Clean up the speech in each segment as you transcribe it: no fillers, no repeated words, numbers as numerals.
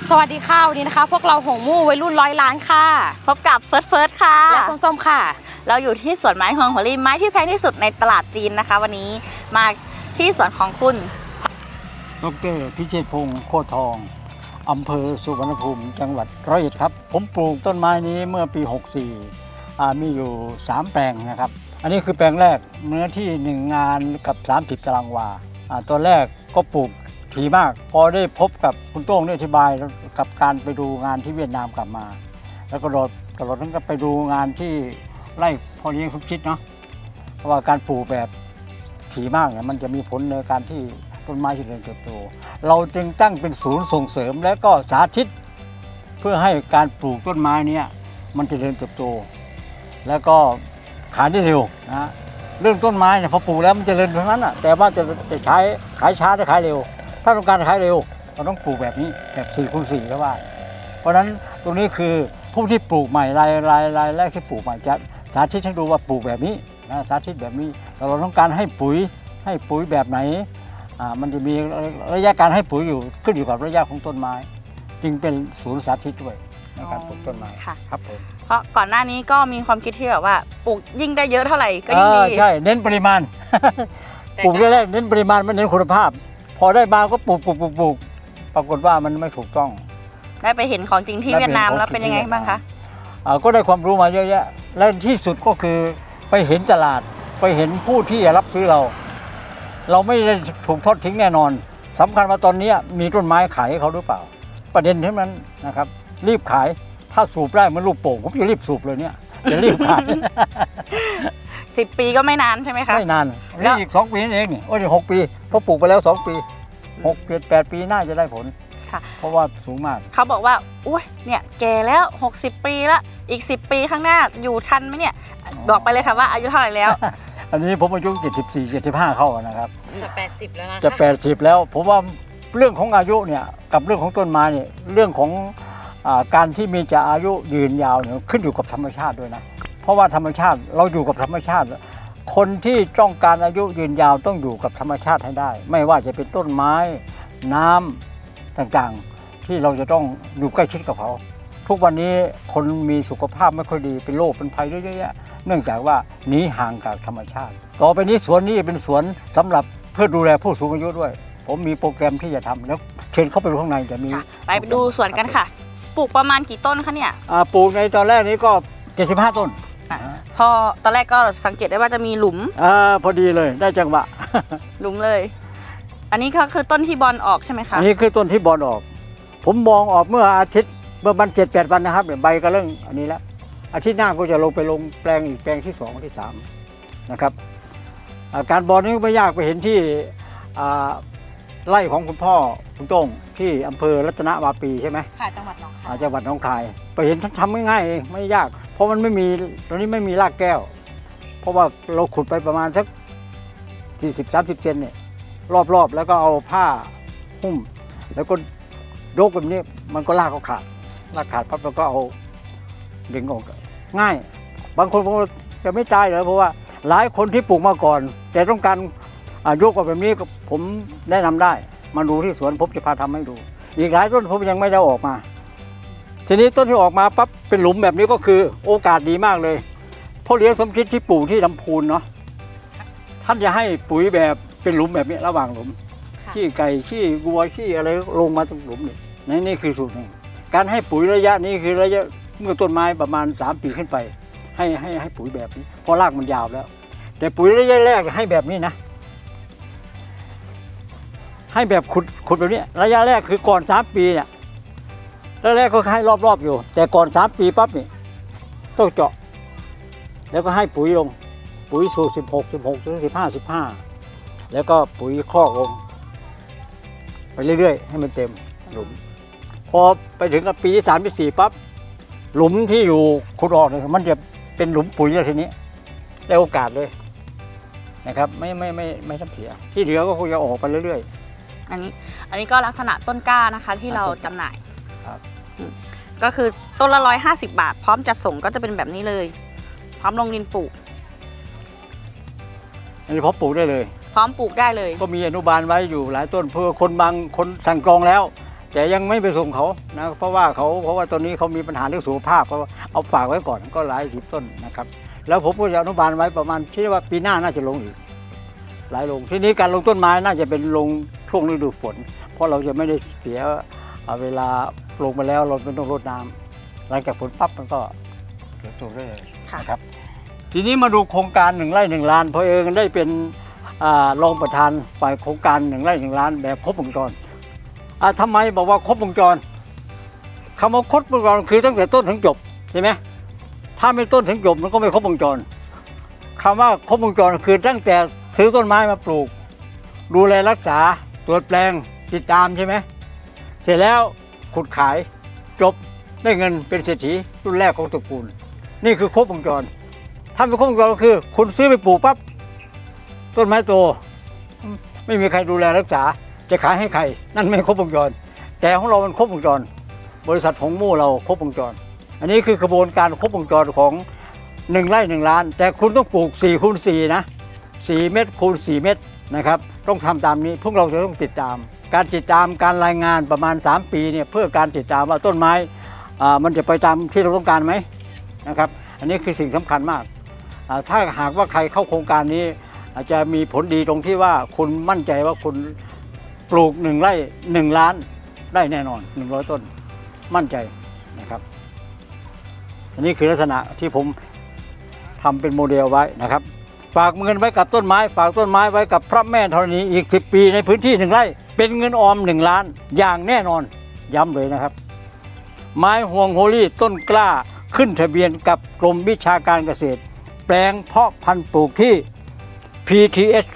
สวัสดีค่ะวันนี้นะคะพวกเราหงมู่วัยรุ่น100 ล้านค่ะพบกับเฟิร์สค่ะและส้มๆค่ะเราอยู่ที่สวนไม้ฮวงหัวริมไม้ที่แพงที่สุดในตลาดจีนนะคะวันนี้มาที่สวนของคุณดร.พิเชษพงศ์โคตรทองอำเภอสุวรรณภูมิจังหวัดร้อยเอ็ดครับผมปลูกต้นไม้นี้เมื่อปี 64มีอยู่3แปลงนะครับอันนี้คือแปลงแรกเนื้อที่1งานกับ30 ตารางวาตัวแรกก็ปลูกถี่มากพอได้พบกับคุณโต้งได้อธิบายกับการไปดูงานที่เวียดนามกลับมาแล้วก็ตลอดทั้งก็ไปดูงานที่ไร่พอเลี้ยงคุณคิดเนาะเพราะว่าการปลูกแบบถี่มากเนี่ยมันจะมีผลในการที่ต้นไม้เจริญเติบโตเราจึงตั้งเป็นศูนย์ส่งเสริมและก็สาธิตเพื่อให้การปลูกต้นไม้นี้มันเจริญเติบโตแล้วก็ขายได้เร็วนะเรื่องต้นไม้เนี่ยพอปลูกแล้วมันเจริญเท่านั้นอ่ะแต่ว่าจะใช้ขายช้าจะขายเร็วถ้าต้องการขายเร็วเราต้องปลูกแบบนี้แบบ4x4แล้วว่าเพราะฉะนั้นตรงนี้คือผู้ที่ปลูกใหม่รายแรกที่ปลูกใหม่จะสาธิตให้ดูว่าปลูกแบบนี้นะสาธิตแบบนี้เราต้องการให้ปุ๋ยแบบไหนมันจะมีระยะการให้ปุ๋ยอยู่ขึ้นอยู่กับระยะของต้นไม้จึงเป็นศูนย์สาธิตด้วยในการปลูกต้นไม้ครับผมเพราะก่อนหน้านี้ก็มีความคิดที่แบบว่าปลูกยิ่งได้เยอะเท่าไหร่ก็ยิ่งดีใช่เน้นปริมาณ ปลูกแรกเน้นปริมาณไม่เน้นคุณภาพพอได้มาก็ปลูกปรากฏว่ามันไม่ถูกต้องได้ไปเห็นของจริงที่เวียดนามแล้วเป็นยังไงบ้างคะก็ได้ความรู้มาเยอะแยะและที่สุดก็คือไปเห็นตลาดไปเห็นผู้ที่รับซื้อเราไม่ได้ถูกทอดทิ้งแน่นอนสำคัญว่าตอนนี้มีต้นไม้ขายให้เขาหรือเปล่าประเด็นที่นั้นนะครับรีบขายถ้าสูบได้มันลูกโป่งผมจะรีบสูบเลยเนี่ยจะรีบขาย 10 ปีก็ไม่นานใช่ไหมคะไม่นานนี่อีก2 ปีเองนี่6 ปีเพราะปลูกไปแล้ว2 ปี6 7 8 ปีน่าจะได้ผลเพราะว่าสูงมากเขาบอกว่าอุ้ยเนี่ยแก่แล้ว60 ปีแล้วอีก10 ปีข้างหน้าอยู่ทันไหมเนี่ยบอกไปเลยค่ะว่าอายุเท่าไหร่แล้วอันนี้ผมอายุ74 75เข้านะครับจะ80แล้วนะจะ80แล้วผมว่าเรื่องของอายุเนี่ยกับเรื่องของต้นไม้เนี่ยเรื่องของการที่มีจะอายุยืนยาวเนี่ยขึ้นอยู่กับธรรมชาติด้วยนะเพราะว่าธรรมชาติเราอยู่กับธรรมชาติคนที่ต้องการอายุยืนยาวต้องอยู่กับธรรมชาติให้ได้ไม่ว่าจะเป็นต้นไม้น้ำต่างๆที่เราจะต้องอยู่ใกล้ชิดกับเขาทุกวันนี้คนมีสุขภาพไม่ค่อยดีเป็นโรคเป็นภัยเยอะแยะเนื่องจากว่าหนีห่างจากธรรมชาติต่อไปนี้สวนนี้เป็นสวนสำหรับเพื่อดูแลผู้สูงอายุด้วยผมมีโปรแกรมที่จะทำแล้วเชิญเข้าไปดูข้างในจะมีไปดูสวนกันค่ะปลูกประมาณกี่ต้นคะเนี่ยปลูกในตอนแรกนี้ก็75 ต้นพอตอนแรกก็สังเกตได้ว่าจะมีหลุมพอดีเลยได้จังหวะหลุมเลยอันนี้ก็คือต้นที่บอลออกใช่ไหมคะอันนี้คือต้นที่บอลออกผมมองออกเมื่ออาทิตย์เมื่อวัน7-8 วันนะครับใบก็เริ่มอันนี้แล้วอาทิตย์หน้าก็จะลงแปลงอีกแปลงที่2ที่3นะครับการบอลนี้ไม่ยากไปเห็นที่ไร่ของคุณพ่อคุณโต้งที่อำเภอรัตนวาปีใช่ไหมค่ะจังหวัดหนองคายจังหวัดหนองคายไปเห็นทำง่ายๆเองไม่ยากเพราะมันไม่มีตอนนี้ไม่มีรากแก้วเพราะว่าเราขุดไปประมาณสัก40-30 เซนเนี่ยรอบๆแล้วก็เอาผ้าหุ้มแล้วก็ยกแบบนี้มันก็รากขาดปั๊บแล้วก็เอาดึงออกง่ายบางคนจะไม่ตายเลยเพราะว่าหลายคนที่ปลูกมาก่อนแต่ต้องการยกแบบนี้ผมแนะนำได้มาดูที่สวนผมจะพาทำให้ดูอีกหลายต้นผมยังไม่ได้ออกมาทีนี้ต้นที่ออกมาปั๊บเป็นหลุมแบบนี้ก็คือโอกาสดีมากเลยพ่อเลี้ยงสมคิดที่ปลูกที่ลำพูนเนาะท่านจะให้ปุ๋ยแบบเป็นหลุมแบบนี้ระหว่างหลุมขี้ไก่ขี้วัวขี้อะไรลงมาตรงหลุมนี่คือสูตรหนึ่งการให้ปุ๋ยระยะนี้คือระยะเมื่อต้นไม้ประมาณ3 ปีขึ้นไปให้ปุ๋ยแบบนี้เพราะรากมันยาวแล้วแต่ปุ๋ยระยะแรกให้แบบนี้นะให้แบบขุดแบบนี้ระยะแรกคือก่อน3 ปีเนี่ยแรกก็ให้รอบๆอยู่แต่ก่อน3 ปีปั๊บนี่ต้องเจาะแล้วก็ให้ปุ๋ยลงปุ๋ยสูตร16 แล้วก็ปุ๋ยคอกลงไปเรื่อยๆให้มันเต็มหลุมพอไปถึงกับปีที่3 ที่ 4ปั๊บหลุมที่อยู่ขุดออกเนี่ยมันจะเป็นหลุมปุ๋ยแล้วทีนี้ได้โอกาสเลยนะครับไม่ต้องเสียที่เหลือก็คงจะออกไปเรื่อยๆอันนี้ก็ลักษณะต้นกล้านะคะที่เราจำหน่ายก็คือต้นละ150 บาทพร้อมจัดส่งก็จะเป็นแบบนี้เลยพร้อมลงดินปลูกอันนี้พร้อมปลูกได้เลยพร้อมปลูกได้เลยก็มีอนุบาลไว้อยู่หลายต้นเพื่อคนบางคนสั่งกรองแล้วแต่ยังไม่ไปส่งเขานะเพราะว่าตอนนี้เขามีปัญหาเรื่องสุขภาพเขาเอาฝากไว้ก่อนก็หลายสิบต้นนะครับแล้วผมก็จะอนุบาลไว้ประมาณคิดว่าปีหน้าน่าจะลงอีกหลายลงทีนี้การลงต้นไม้น่าจะเป็นลงช่วงฤดูฝนเพราะเราจะไม่ได้เสียเวลาลงมาแล้วเราไม่ต้องรดน้ำหลังจากฝนปั๊บมันก็เกิดตัวเลยนะครับทีนี้มาดูโครงการ1 ไร่ 1 ล้านพอเองได้เป็นรองประธานฝ่ายโครงการ1 ไร่ 1 ล้านแบบครบวงจรทำไมบอกว่าครบวงจรคำว่าครบวงจรคือตั้งแต่ต้นถึงจบใช่ไหมถ้าไม่ต้นถึงจบมันก็ไม่ครบวงจรคำว่าครบวงจรคือตั้งแต่ซื้อต้นไม้มาปลูกดูแลรักษาตรวจแปลงติดตามใช่ไหมเสร็จแล้วขุดขายจบได้เงินเป็นเศรษฐีรุ่นแรกของตระกูลนี่คือครบวงจรถ้าไม่ครบวงจรก็คือคุณซื้อไปปลูกปั๊บต้นไม้โตไม่มีใครดูแลรักษาจะขายให้ใครนั่นไม่ครบวงจรแต่ของเรามันครบวงจรบริษัทของมู่เราครบวงจรอันนี้คือกระบวนการครบวงจรของ1 ไร่ 1 ล้านแต่คุณต้องปลูก4 คูณ 4นะ4 เมตรคูณ 4 เมตรนะครับต้องทำตามนี้พวกเราจะต้องติดตามการติดตามการรายงานประมาณ3 ปีเนี่ยเพื่อการติดตามว่าต้นไม้มันจะไปตามที่เราต้องการไหมนะครับอันนี้คือสิ่งสำคัญมากถ้าหากว่าใครเข้าโครงการนี้อาจจะมีผลดีตรงที่ว่าคุณมั่นใจว่าคุณปลูก1 ไร่ 1 ล้านได้แน่นอน100 ต้นมั่นใจนะครับอันนี้คือลักษณะที่ผมทำเป็นโมเดลไว้นะครับฝากเงินไว้กับต้นไม้ฝากต้นไม้ไว้กับพระแม่ธรณีอีก10 ปีในพื้นที่1 ไร่เป็นเงินออม1 ล้านอย่างแน่นอนย้ำเลยนะครับไม้ห่วงโฮลี่ต้นกล้าขึ้นทะเบียนกับกรมวิชาการเกษตรแปลงเพาะพันธุ์ปลูกที่ PTS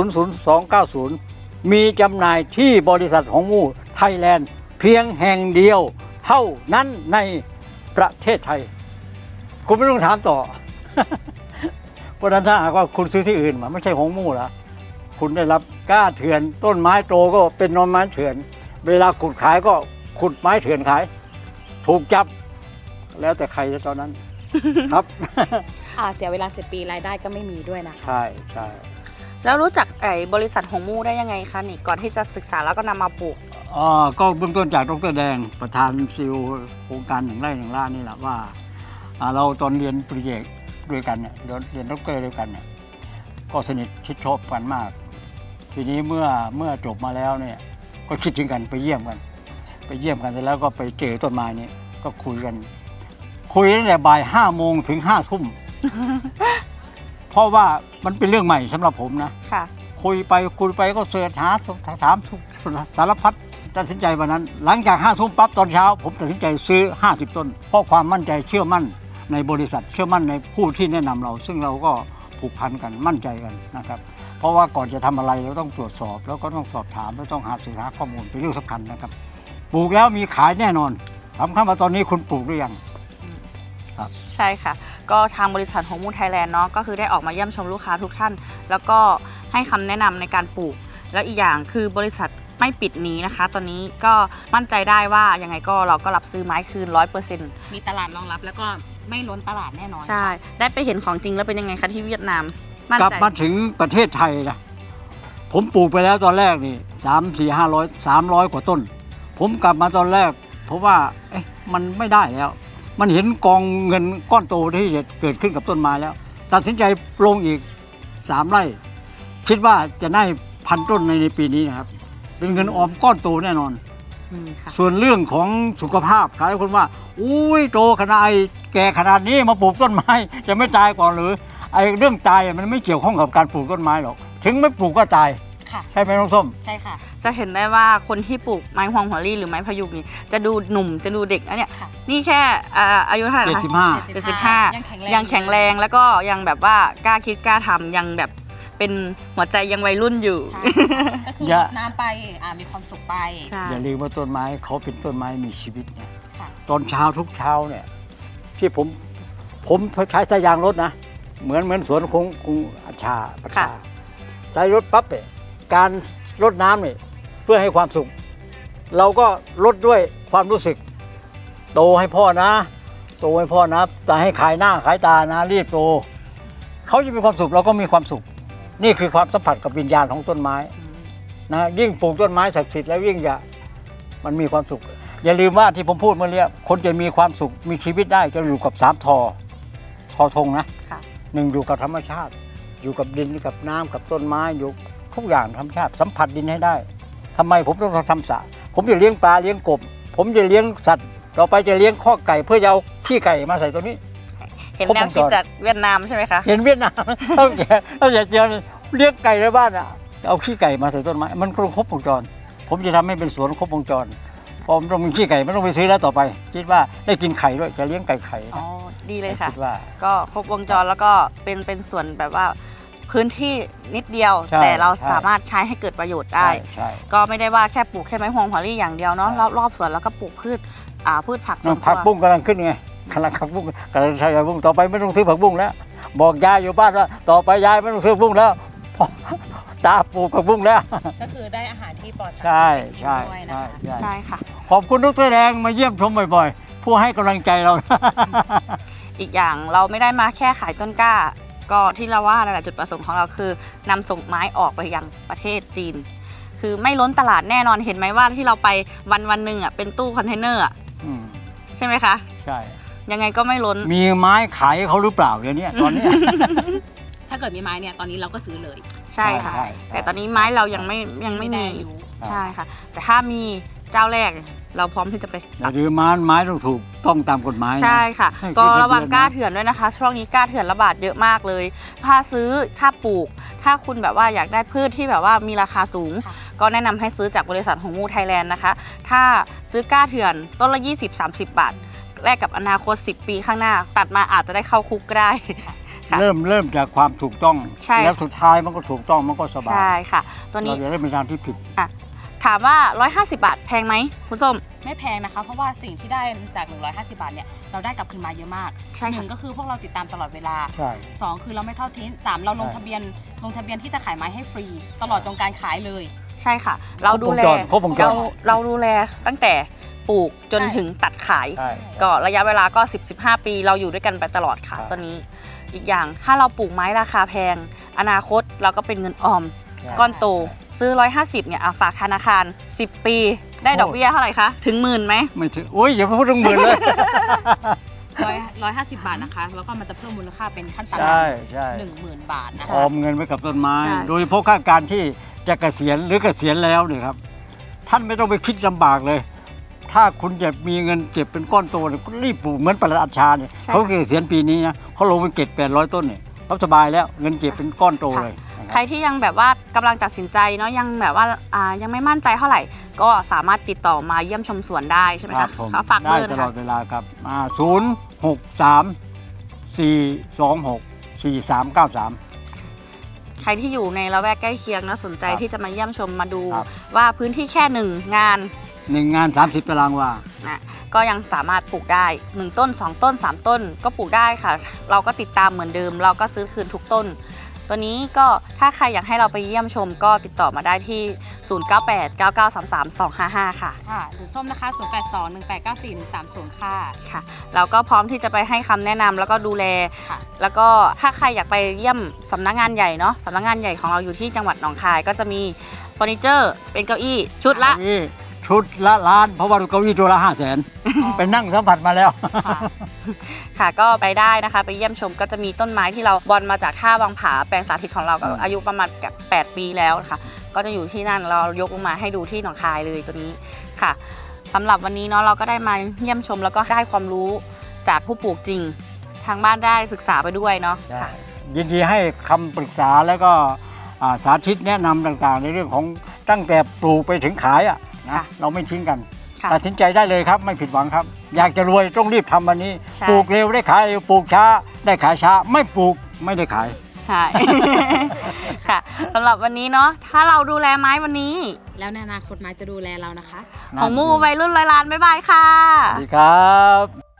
000290มีจำหน่ายที่บริษัทของมู่ไทยแลนด์เพียงแห่งเดียวเท่านั้นในประเทศไทยคุณไม่ต้องถามต่อ เพราะฉะนั้นถ้าหากว่าคุณซื้อที่อื่นมาไม่ใช่ของมู่ละคุณได้รับกล้าเถื่อนต้นไม้โตก็เป็นนอนไม้เถื่อนเวลาขุดขายก็ขุดไม้เถื่อนขายถูกจับแล้วแต่ใครตอนนั้น ครับเสียเวลา10 ปีรายได้ก็ไม่มีด้วยนะคะใช่ใช่แล้วรู้จักบริษัทหงมู่ได้ยังไงคะนี่ก่อนที่จะศึกษาแล้วก็นำมาปลูกก็เบื้องต้นจากดร.แดงประธานซีลโครงการ1 ไร่ 1 ล้านนี่แหละว่าเราตอนเรียนปริญญาด้วยกันเนี่ยเรียนดร.ด้วยกันเนี่ยก็สนิทชิดชอบกันมากทีนี้เมื่อจบมาแล้วเนี่ยก็คิดถึงกันไปเยี่ยมกันเสร็จแล้วก็ไปเจอต้นไม้นี่ก็คุยตั้งแต่บ่าย5 โมงถึง5 ทุ่ม เพราะว่ามันเป็นเรื่องใหม่สำหรับผมนะคุยไปก็เสิร์ชหาถามสารพัดตัดสินใจวันนั้นหลังจาก5 ทุ่มปั๊บตอนเช้าผมตัดสินใจซื้อ50 ต้นเพราะความมั่นใจเชื่อมั่นในบริษัทเชื่อมั่นในผู้ที่แนะนำเราซึ่งเราก็ผูกพันกันมั่นใจกันนะครับเพราะว่าก่อนจะทำอะไรเราต้องตรวจสอบแล้วก็ต้องสอบถามแล้วต้องศึกษาข้อมูลเป็นเรื่องสำคัญนะครับปลูกแล้วมีขายแน่นอนถามคำว่าตอนนี้คุณปลูกหรือยังใช่ค่ะก็ทางบริษัทหงมู่ไทยแลนด์เนาะก็คือได้ออกมาเยี่ยมชมลูกค้าทุกท่านแล้วก็ให้คำแนะนำในการปลูกแล้วอีกอย่างคือบริษัทไม่ปิดหนีนะคะตอนนี้ก็มั่นใจได้ว่ายังไงก็เราก็รับซื้อไม้คืน 100% มีตลาดรองรับแล้วก็ไม่ล้นตลาดแน่นอนใช่ได้ไปเห็นของจริงแล้วเป็นยังไงคะที่เวียดนามกลับมาถึงประเทศไทยนะผมปลูกไปแล้วตอนแรกนี่300 กว่าต้นผมกลับมาตอนแรกเพราะว่ามันไม่ได้แล้วมันเห็นกองเงินก้อนโตที่จะเกิดขึ้นกับต้นไม้แล้วตัดสินใจลงอีก3 ไร่คิดว่าจะได้1,000 ต้นในปีนี้นะครับเป็นเงินออมก้อนโตแน่นอนส่วนเรื่องของสุขภาพหลายคนว่าอุ้ยโตขนาดแก่ขนาดนี้มาปลูกต้นไม้จะไม่ตายก่อนหรือเรื่องตายมันไม่เกี่ยวข้องกับการปลูกต้นไม้หรอกถึงไม่ปลูกก็ตายใช่ไหมน้องส้มใช่ค่ะจะเห็นได้ว่าคนที่ปลูกไม้ฮวงหัวลี่หรือไม้พยุงนี่จะดูหนุ่มจะดูเด็กนะเนี่ยนี่แค่อายุเท่าไหร่คะ75ยังแข็งแรงแล้วก็ยังแบบว่ากล้าคิดกล้าทำยังแบบเป็นหัวใจยังวัยรุ่นอยู่ก็คือน้ำไปมีความสุขไปอย่าลืมว่าต้นไม้เขาเป็นต้นไม้มีชีวิตเนี่ยตอนเช้าทุกเช้าเนี่ยที่ผมใช้สายยางรถนะเหมือนสวนของอาชาประชาใช้รถปั๊บเนี่ยการรดน้ำเนี่ยเพื่อให้ความสุขเราก็รดด้วยความรู้สึกโตให้พ่อนะแต่ให้ขายหน้าขายตานะรีบโตเขาจะมีความสุขเราก็มีความสุขนี่คือความสัมผัสกับวิญญาณของต้นไม้นะยิ่งปลูกต้นไม้ศักดิ์สิทธิ์แล้วยิ่งจะมันมีความสุขอย่าลืมว่าที่ผมพูดเมื่อกี้คนจะมีความสุขมีชีวิตได้จะอยู่กับ3 ทอธงนะหนึ่งอยู่กับธรรมชาติอยู่กับดินกับน้ำกับต้นไม้อยู่ทุกอย่างธรรมชาติสัมผัสดินให้ได้ทำไมผมต้องทำสระผมจะเลี้ยงปลาเลี้ยงกบผมจะเลี้ยงสัตว์ต่อไปจะเลี้ยงข้อไก่เพื่อจะเอาขี้ไก่มาใส่ตัวนี้เห็นแนวคิดจากเวียดนามใช่ไหมคะเห็นเวียดนามต้องเจอเลี้ยงไก่ในบ้านอะเอาขี้ไก่มาใส่ต้นไม้มันครบวงจรผมจะทำให้เป็นสวนครบวงจรพอมันต้องมีขี้ไก่ไม่ต้องไปซื้อแล้วต่อไปคิดว่าได้กินไข่ด้วยจะเลี้ยงไก่ไข่อ๋อดีเลยค่ะคิดว่าก็ครบวงจรแล้วก็เป็นส่วนแบบว่าพื้นที่นิดเดียวแต่เราสามารถใช้ให้เกิดประโยชน์ได้ก็ไม่ได้ว่าแค่ปลูกแค่ไม้ฮวงหัวรี่อย่างเดียวเนาะรอบสวนแล้วก็ปลูกพืชผักสวนครัวผักบุ้งกำลังขึ้นไงกำลังผักบุ้งกำลังใช้ผักบุ้งต่อไปไม่ต้องซื้อผักบุ้งแล้วบอกยายอยู่บ้านว่าต่อไปยายไม่ต้องซื้อผักบุ้งแล้วตาปลูกผักบุ้งแล้วก็คือได้อาหารที่ปลอดสารด้วยนะคะใช่ค่ะขอบคุณดร.แดงมาเยี่ยมชมบ่อยๆผู้ให้กำลังใจเราอีกอย่างเราไม่ได้มาแค่ขายต้นกล้าก็ที่เราว่านั่นแหละจุดประสงค์ของเราคือนำส่งไม้ออกไปยังประเทศจีนคือไม่ล้นตลาดแน่นอนเห็นไหมว่าที่เราไปวันหนึ่งเป็นตู้คอนเทนเนอร์ใช่ไหมคะใช่ยังไงก็ไม่ล้นมีไม้ขายเขาหรือเปล่าเดี๋ยวนี้ตอนนี้ถ้าเกิดมีไม้เนี่ยตอนนี้เราก็ซื้อเลยใช่ค่ะแต่ตอนนี้ไม้เรายังไม่มีใช่ค่ะแต่ถ้ามีเจ้าแรกเราพร้อมที่จะไปตัดหรือไม้ต้องถูกต้องตามกฎหมายใช่ค่ะก็ระวังกล้าเถื่อนด้วยนะคะช่วงนี้กล้าเถื่อนระบาดเยอะมากเลยถ้าซื้อถ้าปลูกถ้าคุณแบบว่าอยากได้พืชที่แบบว่ามีราคาสูงก็แนะนำให้ซื้อจากบริษัทหงมูไทยแลนด์นะคะถ้าซื้อกล้าเถื่อนต้นละ20-30 บาทแลกกับอนาคต10 ปีข้างหน้าตัดมาอาจจะได้เข้าคุกก็ได้เริ่มจากความถูกต้องแล้วสุดท้ายมันก็ถูกต้องมันก็สบายใช่ค่ะตัวนี้เราจะได้ไม่ทางที่ผิดถามว่า150 บาทแพงไหมคุณส้มไม่แพงนะคะเพราะว่าสิ่งที่ได้จาก150 บาทเนี่ยเราได้กลับคืนมาเยอะมาก1ก็คือพวกเราติดตามตลอดเวลา2คือเราไม่ทอดทิ้ง3เราลงทะเบียนที่จะขายไม้ให้ฟรีตลอดจนการขายเลยใช่ค่ะเราดูแลตั้งแต่ปลูกจนถึงตัดขายก็ระยะเวลาก็10-15 ปีเราอยู่ด้วยกันไปตลอดค่ะตอนนี้อีกอย่างถ้าเราปลูกไม้ราคาแพงอนาคตเราก็เป็นเงินออมก้อนโตซื้อ150เนี่ยฝากธนาคาร10 ปีได้ดอกเบี้ยเท่าไหร่คะถึง10,000ไหมไม่ถึงโอ้ยอย่าพูดถึง10,000เลย 150 บาทนะคะแล้วก็มันจะเพิ่มมูลค่าเป็นขั้นต่ำ10,000 บาทนะคะออมเงินไว้กับต้นไม้โดยเฉพาะข้าการที่จะเกษียณหรือเกษียณแล้วเนี่ยครับท่านไม่ต้องไปคิดลำบากเลยถ้าคุณจะมีเงินเก็บเป็นก้อนโตเนี่ยรีบปลูกเหมือนปลัดอัญชาเนี่ยเขาเกษียณปีนี้นะเขาลงไปเก็บ800 ต้นเนี่ยเขาสบายแล้วเงินเก็บเป็นก้อนโตเลยใครที่ยังแบบว่ากำลังตัดสินใจเนาะยังแบบว่ายังไม่มั่นใจเท่าไหร่ก็สามารถติดต่อมาเยี่ยมชมสวนได้ใช่ไหมคะเขาฝากเบอร์ได้ตลอดเวลาครับ063-426-4393 ใครที่อยู่ในละแวกใกล้เคียงนะสนใจที่จะมาเยี่ยมชมมาดูว่าพื้นที่แค่1 งาน 30 ตารางวานะก็ยังสามารถปลูกได้1 ต้น2 ต้น3 ต้นก็ปลูกได้ค่ะเราก็ติดตามเหมือนเดิมเราก็ซื้อคืนทุกต้นตัวนี้ก็ถ้าใครอยากให้เราไปเยี่ยมชมก็ติดต่อมาได้ที่0989933255ค่ะหรือส้มนะคะ0821894130ค่ะเราก็พร้อมที่จะไปให้คำแนะนำแล้วก็ดูแลแล้วก็ถ้าใครอยากไปเยี่ยมสำนักงานใหญ่เนาะสำนักงานใหญ่ของเราอยู่ที่จังหวัดหนองคายก็จะมีเฟอร์นิเจอร์เป็นเก้าอี้ชุดละล้านเพราะว่าเก้าอี้ตัวละ500,000ไปนั่งสัมผัสมาแล้วค่ะก็ไปได้นะคะไปเยี่ยมชมก็จะมีต้นไม้ที่เราบอลมาจากท่าวังผาแปลงสาธิตของเราก็อายุประมาณ8 ปีแล้วค่ะก็จะอยู่ที่นั่นเรายกลงมาให้ดูที่หนองคายเลยตัวนี้ค่ะสำหรับวันนี้เนาะเราก็ได้มาเยี่ยมชมแล้วก็ได้ความรู้จากผู้ปลูกจริงทางบ้านได้ศึกษาไปด้วยเนาะค่ะยินดีให้คำปรึกษาแล้วก็สาธิตแนะนำต่างๆในเรื่องของตั้งแต่ปลูกไปถึงขายเราไม่ทิ้งกันตัดสินใจได้เลยครับไม่ผิดหวังครับอยากจะรวยต้องรีบทำวันนี้ปลูกเร็วได้ขายเร็วปลูกช้าได้ขายช้าไม่ปลูกไม่ได้ขายใช่ค่ะสำหรับวันนี้เนาะถ้าเราดูแลไม้วันนี้แล้วในอนาคตไม้จะดูแลเรานะคะของมูวัยรุ่น100 ล้านบ๊ายบายค่ะสวัสดีครับ